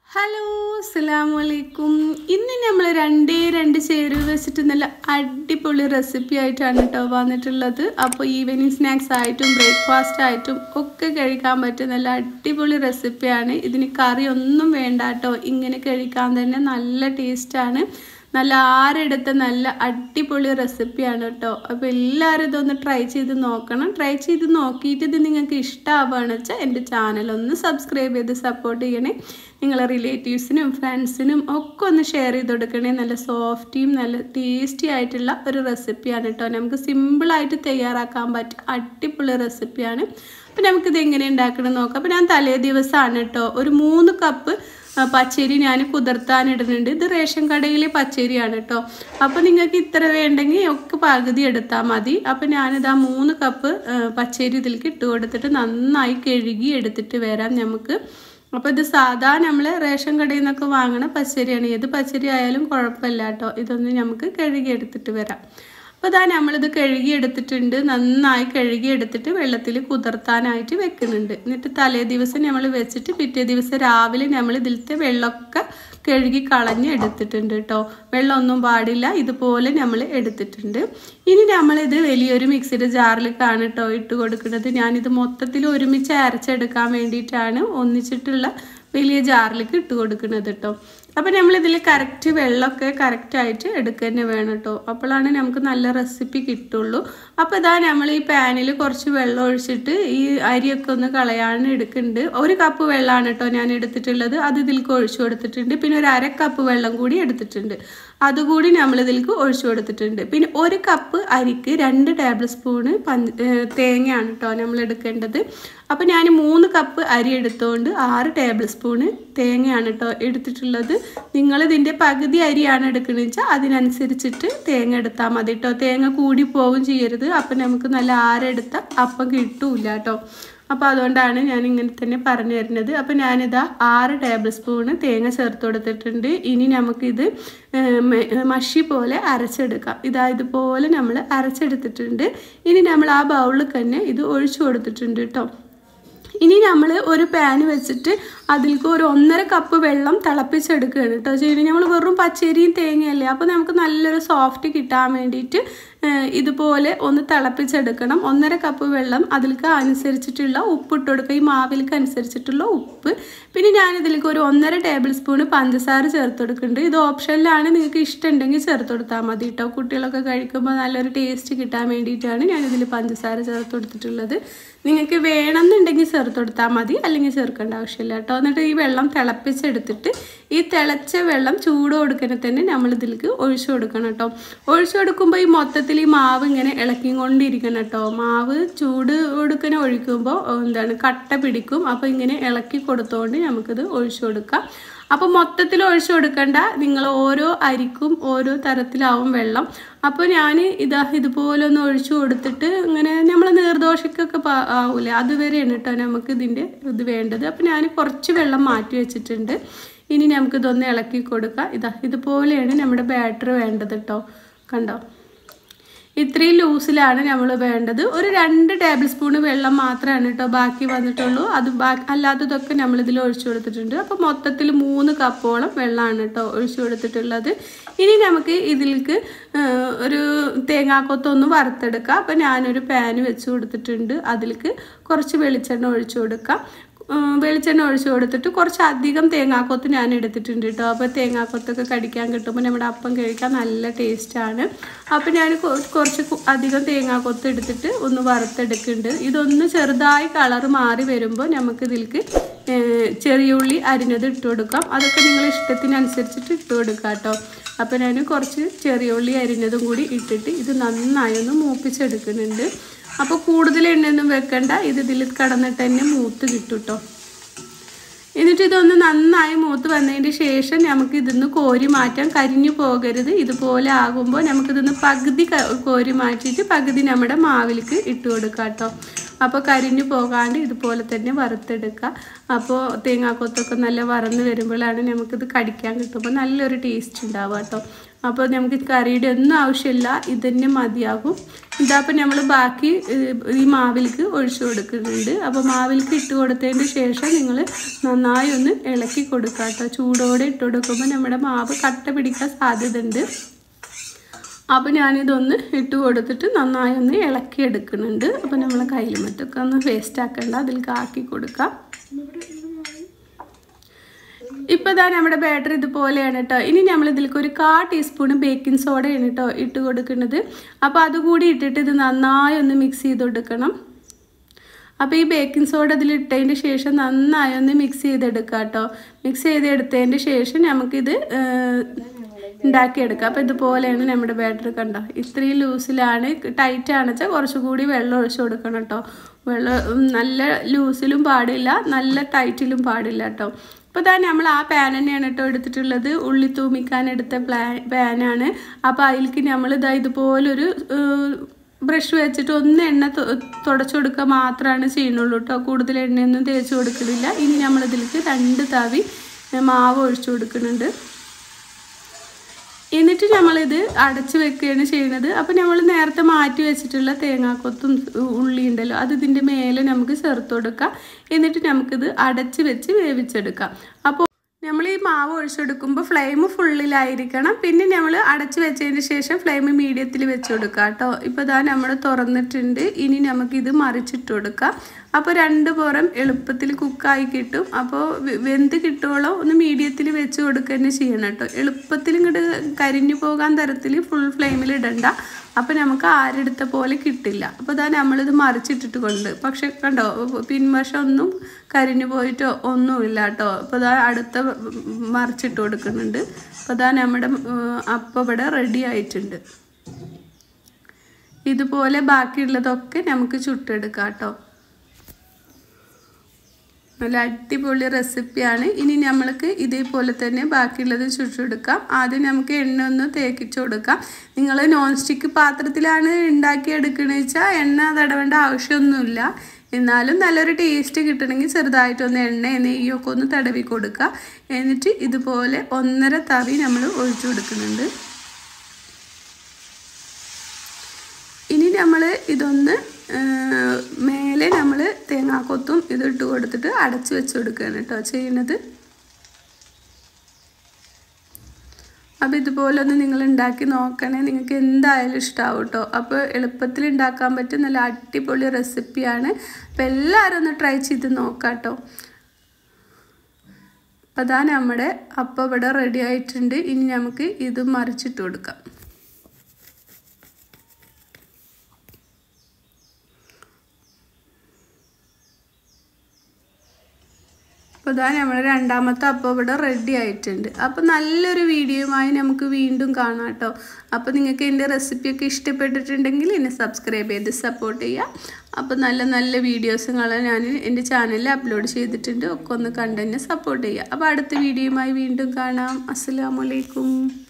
Hello അസ്സലാമലൈക്കും. ഇന്ന് നമ്മൾ രണ്ട് ചേരുവ വെച്ചിട്ട് നല്ല അടിപൊളി റെസിപ്പി ആയിട്ടാണ് കേട്ടോ വന്നിട്ടുള്ളത്. അപ്പോൾ ഈവനിങ് സ്നാക്സ് ആയിട്ടും ബ്രേക്ക്ഫാസ്റ്റ് ആയിട്ടും ഒക്കെ കഴിക്കാൻ പറ്റും നല്ല അടിപൊളി റെസിപ്പിയാണ്. ഇതിന് കറി ഒന്നും വേണ്ട കേട്ടോ, ഇങ്ങനെ കഴിക്കാൻ തന്നെ നല്ല ടേസ്റ്റാണ്. നല്ല ആരെടുത്ത നല്ല അടിപൊളി റെസിപ്പിയാണ് കേട്ടോ. അപ്പോൾ എല്ലാവരും ഇതൊന്ന് ട്രൈ ചെയ്ത് നോക്കണം. ട്രൈ ചെയ്ത് നോക്കിയിട്ട് ഇത് നിങ്ങൾക്ക് ഇഷ്ടമാവുകയാണെന്ന് വെച്ചാൽ എൻ്റെ ചാനലൊന്ന് സബ്സ്ക്രൈബ് ചെയ്ത് സപ്പോർട്ട് ചെയ്യണേ. നിങ്ങളെ റിലേറ്റീവ്സിനും ഫ്രണ്ട്സിനും ഒക്കെ ഒന്ന് ഷെയർ ചെയ്ത് കൊടുക്കണേ. നല്ല സോഫ്റ്റിയും നല്ല ടേസ്റ്റി ആയിട്ടുള്ള ഒരു റെസിപ്പിയാണ് കേട്ടോ. നമുക്ക് സിമ്പിളായിട്ട് തയ്യാറാക്കാൻ പറ്റും അടിപൊളി റെസിപ്പിയാണ്. അപ്പോൾ നമുക്കിത് എങ്ങനെ ഉണ്ടാക്കണം നോക്കാം. അപ്പോൾ ഞാൻ തലേ ദിവസമാണ് കേട്ടോ ഒരു 3 കപ്പ് പച്ചരി ഞാൻ കുതിർത്താനിടുന്നുണ്ട്. ഇത് റേഷൻ കടയിലെ പച്ചരിയാണ് കേട്ടോ. അപ്പോൾ നിങ്ങൾക്ക് ഇത്ര വേണ്ടെങ്കിൽ ഒക്കെ പകുതി എടുത്താൽ മതി. അപ്പോൾ ഞാനിതാ 3 കപ്പ് പച്ചരി ഇതിലേക്ക് ഇട്ട് കൊടുത്തിട്ട് നന്നായി കഴുകി എടുത്തിട്ട് വരാം നമുക്ക്. അപ്പോൾ ഇത് സാധാ നമ്മൾ റേഷൻ കടയിൽ നിന്നൊക്കെ വാങ്ങണ പച്ചരിയാണ്. ഏത് പച്ചരി ആയാലും കുഴപ്പമില്ല കേട്ടോ. ഇതൊന്ന് നമുക്ക് കഴുകി എടുത്തിട്ട് വരാം. അപ്പോൾ ഇതാ നമ്മളിത് കഴുകി എടുത്തിട്ടുണ്ട്. നന്നായി കഴുകി എടുത്തിട്ട് വെള്ളത്തിൽ കുതിർത്താനായിട്ട് വെക്കുന്നുണ്ട്. എന്നിട്ട് തലേ ദിവസം നമ്മൾ വെച്ചിട്ട് പിറ്റേ ദിവസം രാവിലെ നമ്മൾ ഇതിലത്തെ വെള്ളമൊക്കെ കഴുകി കളഞ്ഞ് എടുത്തിട്ടുണ്ട് കേട്ടോ. വെള്ളമൊന്നും പാടില്ല, ഇതുപോലെ നമ്മൾ എടുത്തിട്ടുണ്ട്. ഇനി നമ്മളിത് വലിയൊരു മിക്സിയുടെ ജാറിലേക്കാണ് കേട്ടോ ഇട്ട് കൊടുക്കുന്നത്. ഞാനിത് മൊത്തത്തിൽ ഒരുമിച്ച് അരച്ചെടുക്കാൻ വേണ്ടിയിട്ടാണ് ഒന്നിച്ചിട്ടുള്ള വലിയ ജാറിലേക്ക് ഇട്ട് കൊടുക്കുന്നത് കേട്ടോ. അപ്പോൾ നമ്മളിതിൽ കറക്റ്റ് വെള്ളമൊക്കെ കറക്റ്റായിട്ട് എടുക്കുക തന്നെ വേണം കേട്ടോ. അപ്പോഴാണ് നമുക്ക് നല്ല റെസിപ്പി കിട്ടുള്ളൂ. അപ്പോൾ ഇതാ നമ്മൾ ഈ പാനിൽ കുറച്ച് വെള്ളം ഒഴിച്ചിട്ട് ഈ അരിയൊക്കെ ഒന്ന് കളയാൻ എടുക്കുന്നുണ്ട്. 1 കപ്പ് വെള്ളമാണ് കേട്ടോ ഞാൻ എടുത്തിട്ടുള്ളത്. അത് ഇതിലേക്ക് ഒഴിച്ചു കൊടുത്തിട്ടുണ്ട്. പിന്നെ ഒരു 1/2 കപ്പ് വെള്ളം കൂടി എടുത്തിട്ടുണ്ട്. അതുകൂടി നമ്മൾ ഇതിലേക്ക് ഒഴിച്ചു കൊടുത്തിട്ടുണ്ട്. പിന്നെ 1 കപ്പ് അരിക്ക് 2 ടേബിൾ സ്പൂണ് തേങ്ങയാണ് കേട്ടോ നമ്മൾ എടുക്കേണ്ടത്. അപ്പോൾ ഞാൻ 3 കപ്പ് അരി എടുത്തുകൊണ്ട് 6 ടേബിൾ സ്പൂണ് തേങ്ങയാണ് കേട്ടോ എടുത്തിട്ടുള്ളത്. നിങ്ങളിതിൻ്റെ പകുതി അരിയാണ് എടുക്കണമെന്ന് വെച്ചാൽ അതിനനുസരിച്ചിട്ട് തേങ്ങ എടുത്താൽ മതി കേട്ടോ. തേങ്ങ കൂടി പോവുകയും ചെയ്യരുത്. അപ്പം നമുക്ക് നല്ല ആരെടുത്ത അപ്പം കിട്ടൂല കേട്ടോ. അപ്പോൾ അതുകൊണ്ടാണ് ഞാൻ ഇങ്ങനെ തന്നെ പറഞ്ഞു തരുന്നത്. അപ്പോൾ ഞാനിതാ 6 ടേബിൾ സ്പൂണ് തേങ്ങ ചേർത്ത് കൊടുത്തിട്ടുണ്ട്. ഇനി നമുക്കിത് മഷി പോലെ അരച്ചെടുക്കാം. ഇതുപോലെ നമ്മൾ അരച്ചെടുത്തിട്ടുണ്ട്. ഇനി നമ്മൾ ആ ബൗളിൽ തന്നെ ഇത് ഒഴിച്ചു കൊടുത്തിട്ടുണ്ട് കേട്ടോ. ഇനി നമ്മൾ ഒരു പാൻ വെച്ചിട്ട് അതിലേക്ക് ഒരു 1.5 കപ്പ് വെള്ളം തിളപ്പിച്ചെടുക്കുകയാണ് കേട്ടോ ചെയ്യുന്നത്. നമ്മൾ വെറും പച്ചരിയും തേങ്ങയല്ലേ, അപ്പോൾ നമുക്ക് നല്ലൊരു സോഫ്റ്റ് കിട്ടാൻ വേണ്ടിയിട്ട് ഇതുപോലെ ഒന്ന് തിളപ്പിച്ചെടുക്കണം. 1.5 കപ്പ് വെള്ളം അതിലേക്ക് അനുസരിച്ചിട്ടുള്ള ഉപ്പ് ഇട്ട് കൊടുക്കുക. ഈ മാവിലേക്ക് അനുസരിച്ചിട്ടുള്ള ഉപ്പ്. പിന്നെ ഞാനിതിലേക്ക് ഒരു 1.5 ടേബിൾ സ്പൂണ് പഞ്ചസാര ചേർത്ത് കൊടുക്കുന്നുണ്ട്. ഇത് ഓപ്ഷനിലാണ്, നിങ്ങൾക്ക് ഇഷ്ടമുണ്ടെങ്കിൽ ചേർത്ത് കൊടുത്താൽ മതി കേട്ടോ. കുട്ടികളൊക്കെ കഴിക്കുമ്പോൾ നല്ലൊരു ടേസ്റ്റ് കിട്ടാൻ വേണ്ടിയിട്ടാണ് ഞാനിതിൽ പഞ്ചസാര ചേർത്ത് കൊടുത്തിട്ടുള്ളത്. നിങ്ങൾക്ക് വേണമെന്നുണ്ടെങ്കിൽ ചേർത്ത് കൊടുത്താൽ മതി, അല്ലെങ്കിൽ ചേർക്കേണ്ട ആവശ്യമില്ല കേട്ടോ. എന്നിട്ട് ഈ വെള്ളം തിളപ്പിച്ചെടുത്തിട്ട് ഈ തിളച്ച വെള്ളം ചൂട് കൊടുക്കുന്ന തന്നെ നമ്മൾ ഇതിലേക്ക് ഒഴിച്ചു കൊടുക്കണം കേട്ടോ. ഒഴിച്ചു കൊടുക്കുമ്പോൾ ഈ മൊത്തത്തിൽ ഈ മാവ് ഇങ്ങനെ ഇളക്കിക്കൊണ്ടിരിക്കണം കേട്ടോ. മാവ് ചൂട് കൊടുക്കുന്ന ഒഴിക്കുമ്പോൾ കട്ട പിടിക്കും. അപ്പോൾ ഇങ്ങനെ ഇളക്കി കൊടുത്തുകൊണ്ട് നമുക്കിത് ഒഴിച്ചു കൊടുക്കാം. അപ്പോൾ മൊത്തത്തിൽ ഒഴിച്ചു കൊടുക്കണ്ട, നിങ്ങൾ ഓരോ അരിക്കും ഓരോ തരത്തിലാവും വെള്ളം. അപ്പോൾ ഞാൻ ഇതുപോലെ ഒന്ന് ഒഴിച്ചു കൊടുത്തിട്ട് ഇങ്ങനെ നമ്മൾ നീർദോശക്കൊക്കെ ആവൂലേ അതുവരെയാണ് കേട്ടോ നമുക്ക് ഇതിൻ്റെ ഇത് വേണ്ടത്. അപ്പോൾ ഞാൻ കുറച്ച് വെള്ളം മാറ്റി വെച്ചിട്ടുണ്ട്. ഇനി നമുക്കിതൊന്ന് ഇളക്കി കൊടുക്കാം. ഇതുപോലെയാണ് നമ്മുടെ ബാറ്റർ വേണ്ടത് കേട്ടോ. കണ്ടോ, ഇത്രയും ലൂസിലാണ് നമ്മൾ വേണ്ടത്. ഒരു 2 ടേബിൾ സ്പൂണ് വെള്ളം മാത്രമാണ് കേട്ടോ ബാക്കി വന്നിട്ടുള്ളൂ. അല്ലാത്തതൊക്കെ നമ്മളിതിൽ ഒഴിച്ചു കൊടുത്തിട്ടുണ്ട്. അപ്പോൾ മൊത്തത്തിൽ 3 കപ്പോളം വെള്ളമാണ് കേട്ടോ ഒഴിച്ചു കൊടുത്തിട്ടുള്ളത്. ഇനി നമുക്ക് ഇതിലേക്ക് ഒരു തേങ്ങാക്കൊത്തൊന്ന് വറുത്തെടുക്കാം. അപ്പോൾ ഞാനൊരു പാന് വെച്ച് കൊടുത്തിട്ടുണ്ട്. അതിലേക്ക് കുറച്ച് വെളിച്ചെണ്ണ ഒഴിച്ചു കൊടുക്കാം. വെളിച്ചെണ്ണ ഒഴിച്ചു കൊടുത്തിട്ട് കുറച്ച് അധികം തേങ്ങാക്കൊത്ത് ഞാൻ എടുത്തിട്ടുണ്ട് കേട്ടോ. അപ്പോൾ തേങ്ങാക്കൊത്തൊക്കെ കടിക്കാൻ കിട്ടുമ്പോൾ നമ്മുടെ അപ്പം കഴിക്കാൻ നല്ല ടേസ്റ്റാണ്. അപ്പോൾ ഞാൻ കുറച്ച് അധികം തേങ്ങാക്കൊത്ത് എടുത്തിട്ട് ഒന്ന് വറുത്തെടുക്കുന്നുണ്ട്. ഇതൊന്ന് ചെറുതായി കളർ മാറി വരുമ്പോൾ നമുക്ക് ഇതിലേക്ക് ചെറിയ ഉള്ളി അരിഞ്ഞത് ഇട്ട് കൊടുക്കാം. അതൊക്കെ നിങ്ങൾ ഇഷ്ടത്തിനനുസരിച്ചിട്ട് ഇട്ട് കൊടുക്കാം കേട്ടോ. അപ്പോൾ ഞാൻ കുറച്ച് ചെറിയ ഉള്ളി അരിഞ്ഞതും കൂടി ഇട്ടിട്ട് ഇത് നന്നായി ഒന്ന് മൂപ്പിച്ചെടുക്കുന്നുണ്ട്. അപ്പോൾ കൂടുതൽ എണ്ണയൊന്നും വെക്കണ്ട, ഇതിൽ കടന്നിട്ട് തന്നെ മൂത്ത് കിട്ടും കേട്ടോ. എന്നിട്ട് ഇതൊന്ന് നന്നായി മൂത്ത് വന്നതിന് ശേഷം നമുക്ക് ഇതിന്ന് കോരി മാറ്റാം. കരിഞ്ഞു പോകരുത്. ഇതുപോലെ ആകുമ്പോൾ നമുക്കിതൊന്ന് പകുതി കോരി മാറ്റിയിട്ട് പകുതി നമ്മുടെ മാവിലേക്ക് ഇട്ട് കൊടുക്കാം കേട്ടോ. അപ്പോൾ കരിഞ്ഞു പോകാണ്ട് ഇതുപോലെ തന്നെ വറുത്തെടുക്കുക. അപ്പോൾ തേങ്ങാക്കൊത്തൊക്കെ നല്ല വറന്ന് വരുമ്പോഴാണ് നമുക്കിത് കടിക്കാൻ കിട്ടുമ്പോൾ നല്ലൊരു ടേസ്റ്റ് ഉണ്ടാവുക കേട്ടോ. അപ്പോൾ നമുക്ക് കറിയുടെ ഒന്നും ആവശ്യമില്ല, ഇതന്നെ മതിയാകും. ഇതപ്പോൾ നമ്മൾ ബാക്കി ഈ മാവിലേക്ക് ഒഴിച്ചു കൊടുക്കുന്നുണ്ട്. അപ്പോൾ മാവിലേക്ക് ഇട്ട് കൊടുത്തതിന് ശേഷം നിങ്ങൾ നന്നായി ഒന്ന് ഇളക്കി കൊടുക്കുക കേട്ടോ. ചൂടോടെ ഇട്ട് കൊടുക്കുമ്പോൾ നമ്മുടെ മാവ് കട്ട പിടിക്കാൻ സാധ്യത ഉണ്ട്. അപ്പോൾ ഞാനിതൊന്ന് ഇട്ട് കൊടുത്തിട്ട് നന്നായി ഒന്ന് ഇളക്കി എടുക്കുന്നുണ്ട്. അപ്പോൾ നമ്മൾ കയ്യിൽ മറ്റൊക്കെ ഒന്ന് വേസ്റ്റ് ആക്കേണ്ട, അതിലേക്ക് ആക്കി കൊടുക്കാം. ഇപ്പോൾ ഇതാ നമ്മുടെ ബാറ്റർ ഇതുപോലെയാണ് കേട്ടോ. ഇനി നമ്മൾ ഇതിലേക്ക് ഒരു 1/4 ടീസ്പൂൺ ബേക്കിംഗ് സോഡയാണ് കേട്ടോ ഇട്ട് കൊടുക്കുന്നത്. അപ്പോൾ അതുകൂടി ഇട്ടിട്ട് ഇത് നന്നായി ഒന്ന് മിക്സ് ചെയ്ത് കൊടുക്കണം. അപ്പോൾ ഈ ബേക്കിംഗ് സോഡ ഇതിലിട്ടതിൻ്റെ ശേഷം നന്നായി ഒന്ന് മിക്സ് ചെയ്തെടുക്കുക കേട്ടോ. മിക്സ് ചെയ്തെടുത്തതിൻ്റെ ശേഷം നമുക്കിത് ഉണ്ടാക്കിയെടുക്കുക. അപ്പോൾ ഇതുപോലെയാണ് നമ്മുടെ ബാറ്റർ കണ്ടോ. ഇത്രയും ലൂസിലാണ്, ടൈറ്റ് ആണെന്ന് വെച്ചാൽ കുറച്ചുകൂടി വെള്ളം ഒഴിച്ച് കൊടുക്കണം കേട്ടോ. വെള്ളം നല്ല ലൂസിലും പാടില്ല, നല്ല ടൈറ്റിലും പാടില്ല കേട്ടോ. അപ്പോൾ ഇതാ നമ്മൾ ആ പാൻ തന്നെയാണ് കേട്ടോ എടുത്തിട്ടുള്ളത്. ഉള്ളി തൂമിക്കാൻ എടുത്ത പാനാണ്. അപ്പോൾ അതിലേക്ക് നമ്മൾ ഇതാ ഇതുപോലൊരു ബ്രഷ് വെച്ചിട്ട് ഒന്ന് എണ്ണ തുടച്ചു കൊടുക്കുക മാത്രമാണ് ചെയ്യുന്നുള്ളൂ കേട്ടോ. കൂടുതൽ എണ്ണയൊന്നും തേച്ച് കൊടുക്കുന്നില്ല. ഇനി നമ്മളിതിലേക്ക് 2 തവി മാവ് ഒഴിച്ചു കൊടുക്കുന്നുണ്ട്. എന്നിട്ട് നമ്മളിത് അടച്ച് വെക്കുകയാണ് ചെയ്യുന്നത്. അപ്പോൾ നമ്മൾ നേരത്തെ മാറ്റി വെച്ചിട്ടുള്ള തേങ്ങാക്കൊത്തും ഉള്ളി ഉണ്ടല്ലോ, അത് ഇതിൻ്റെ മേലെ നമുക്ക് ചേർത്ത് കൊടുക്കാം. എന്നിട്ട് നമുക്കിത് അടച്ച് വെച്ച് വേവിച്ചെടുക്കാം. അപ്പോൾ നമ്മൾ ഈ മാവ് ഒഴിച്ചെടുക്കുമ്പോൾ ഫ്ലെയിം ഫുള്ളിലായിരിക്കണം. പിന്നെ നമ്മൾ അടച്ച് വെച്ചതിന് ശേഷം ഫ്ലെയിം മീഡിയത്തിൽ വെച്ച് കൊടുക്കുക കേട്ടോ. ഇപ്പോൾ ഇതാ നമ്മൾ തുറന്നിട്ടുണ്ട്. ഇനി നമുക്കിത് മറിച്ചിട്ട് കൊടുക്കാം. അപ്പോൾ 2 പുറം എളുപ്പത്തിൽ കുക്കായി കിട്ടും. അപ്പോൾ വെന്ത് കിട്ടുവോളം ഒന്ന് മീഡിയത്തിൽ വെച്ച് കൊടുക്കുക തന്നെ ചെയ്യണം കേട്ടോ. എളുപ്പത്തിൽ ഇങ്ങോട്ട് കരിഞ്ഞു പോകാൻ തരത്തിൽ ഫുൾ ഫ്ലെയിമിൽ ഇടണ്ട. അപ്പോൾ നമുക്ക് ആരെടുത്ത പോലെ കിട്ടില്ല. അപ്പോൾ ഇതാ നമ്മളിത് മറിച്ചിട്ടിട്ട് കൊണ്ട്, പക്ഷെ കണ്ടോ പിൻവശം ഒന്നും കരിഞ്ഞു പോയിട്ടോ ഒന്നുമില്ല കേട്ടോ. അപ്പോൾ ഇതാ അടുത്ത മറിച്ചിട്ട് കൊടുക്കുന്നുണ്ട്. അപ്പോൾ ഇതാ നമ്മുടെ അപ്പം ഇവിടെ റെഡി ആയിട്ടുണ്ട്. ഇതുപോലെ ബാക്കിയുള്ളതൊക്കെ നമുക്ക് ചുട്ടെടുക്കാം കേട്ടോ. നല്ല അടിപൊളി റെസിപ്പിയാണ്. ഇനി നമ്മൾക്ക് ഇതേപോലെ തന്നെ ബാക്കിയുള്ളത് ചുട്ടെടുക്കാം. ആദ്യം നമുക്ക് എണ്ണ ഒന്ന് തേക്കിച്ച് കൊടുക്കാം. നിങ്ങൾ നോൺ സ്റ്റിക്ക് പാത്രത്തിലാണ് ഉണ്ടാക്കിയെടുക്കണമെന്ന് വെച്ചാൽ എണ്ണ തടവേണ്ട ആവശ്യമൊന്നുമില്ല. എന്നാലും നല്ലൊരു ടേസ്റ്റ് കിട്ടണമെങ്കിൽ ചെറുതായിട്ടൊന്ന് എണ്ണ നെയ്യൊക്കെ ഒന്ന് തടവി കൊടുക്കുക. എന്നിട്ട് ഇതുപോലെ 1.5 തവി നമ്മൾ ഒഴിച്ചു കൊടുക്കുന്നുണ്ട്. ഇനി നമ്മൾ ഇതൊന്ന് മേലെ നമ്മൾ തേങ്ങാക്കൊത്തും ഇതിട്ട് കൊടുത്തിട്ട് അടച്ച് വെച്ച് കൊടുക്കുകയാണ് കേട്ടോ ചെയ്യുന്നത്. അപ്പോൾ ഇതുപോലെ ഒന്ന് നിങ്ങൾ ഉണ്ടാക്കി നോക്കണേ, നിങ്ങൾക്ക് എന്തായാലും ഇഷ്ടമാവും കേട്ടോ. അപ്പോൾ എളുപ്പത്തിൽ ഉണ്ടാക്കാൻ പറ്റും നല്ല അടിപൊളി റെസിപ്പിയാണ്. അപ്പോൾ എല്ലാവരും ഒന്ന് ട്രൈ ചെയ്ത് നോക്കാം കേട്ടോ. അപ്പോൾ അതാ നമ്മുടെ അപ്പം ഇവിടെ റെഡി ആയിട്ടുണ്ട്. ഇനി നമുക്ക് ഇത് മറിച്ചിട്ട് കൊടുക്കാം. അപ്പോൾ ഇതാ നമ്മുടെ 2ാമത്തെ അപ്പം ഇവിടെ റെഡി ആയിട്ടുണ്ട്. അപ്പോൾ നല്ലൊരു വീഡിയോയുമായി നമുക്ക് വീണ്ടും കാണാം കേട്ടോ. അപ്പോൾ നിങ്ങൾക്ക് എൻ്റെ റെസിപ്പിയൊക്കെ ഇഷ്ടപ്പെട്ടിട്ടുണ്ടെങ്കിൽ എന്നെ സബ്സ്ക്രൈബ് ചെയ്ത് സപ്പോർട്ട് ചെയ്യുക. അപ്പോൾ നല്ല നല്ല വീഡിയോസുകൾ ഞാൻ എൻ്റെ ചാനലിൽ അപ്ലോഡ് ചെയ്തിട്ടുണ്ട്. ഒക്കെ ഒന്ന് കണ്ട് എന്നെ സപ്പോർട്ട് ചെയ്യുക. അപ്പോൾ അടുത്ത വീഡിയോയുമായി വീണ്ടും കാണാം. അസ്സലാമു അലൈക്കും.